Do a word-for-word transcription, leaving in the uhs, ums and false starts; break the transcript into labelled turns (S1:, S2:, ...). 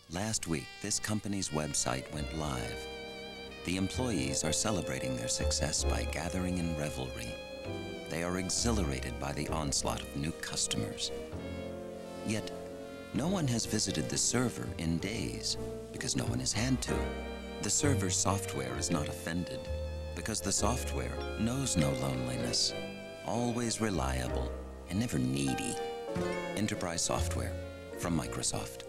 S1: Last week, this company's website went live. The employees are celebrating their success by gathering in revelry. They are exhilarated by the onslaught of new customers. Yet, no one has visited the server in days because no one has had to. The server software is not offended because the software knows no loneliness, always reliable and never needy. Enterprise software from Microsoft.